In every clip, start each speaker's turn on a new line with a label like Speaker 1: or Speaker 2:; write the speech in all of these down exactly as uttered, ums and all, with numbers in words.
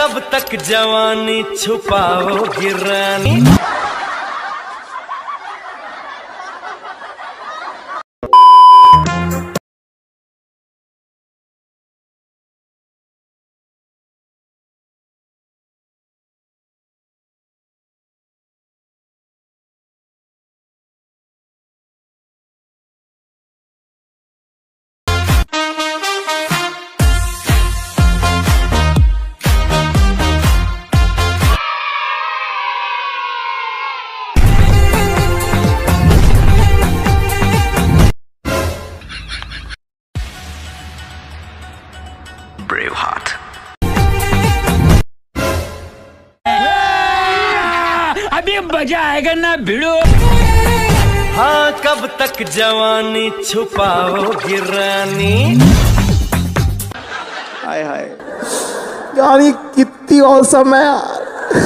Speaker 1: कब तक जवानी छुपाओगी रानी।
Speaker 2: अभी मजा आएगा ना भिड़ो।
Speaker 1: हाँ कब तक जवानी छुपाओगी रानी।
Speaker 3: हाय हाय यार कितनी औसम है यार।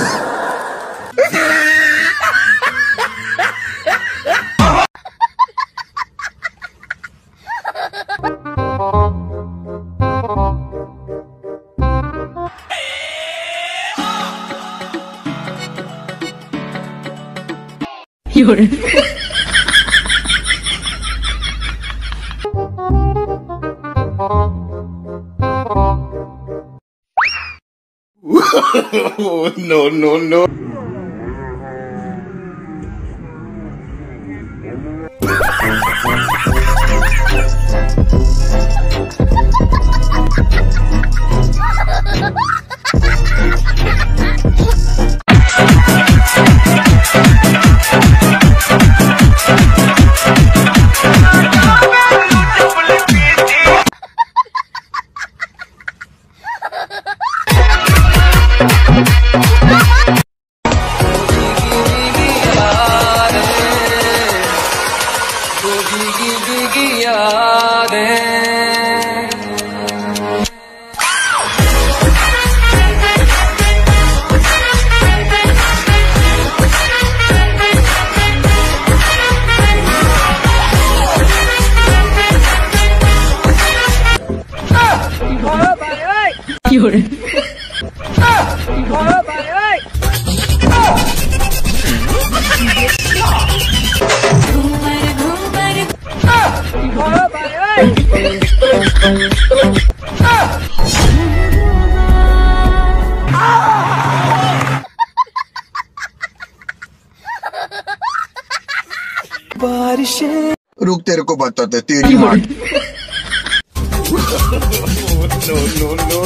Speaker 3: No, no, no.
Speaker 1: बारिशें
Speaker 4: रुक तेरे को बताते तेरी माँ।
Speaker 3: No, no, no.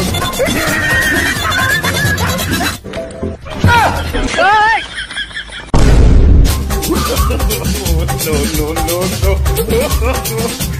Speaker 3: No, no, no,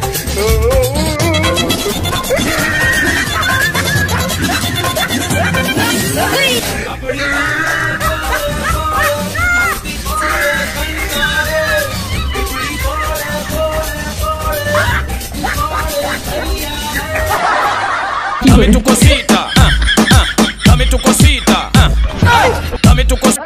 Speaker 2: Dame tu cosita, ah, ah, dame tu cosita, ah, ah, dame tu cosita.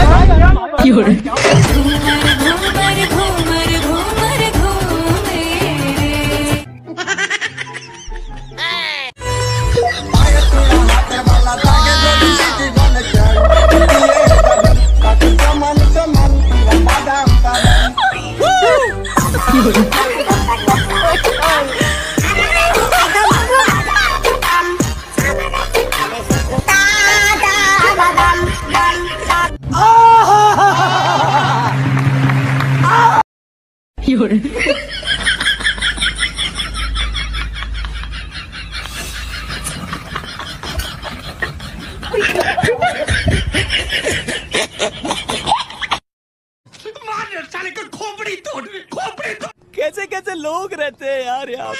Speaker 3: कैसे कैसे लोग रहते हैं यार यार।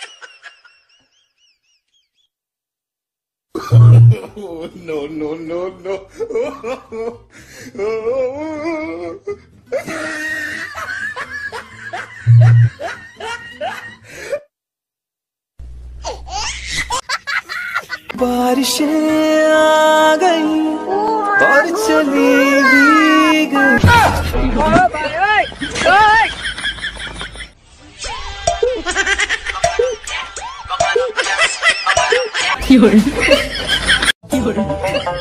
Speaker 3: No, no, no, no.
Speaker 1: बारिशें आ गई और चली भी गई।
Speaker 2: You're, you're.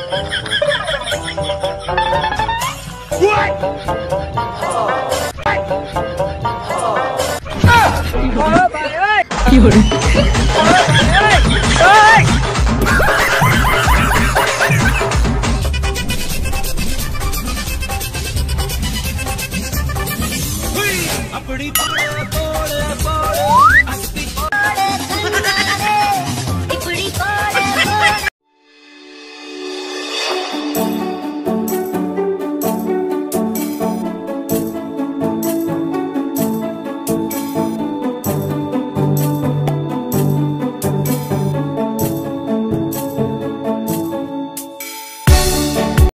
Speaker 1: अपनी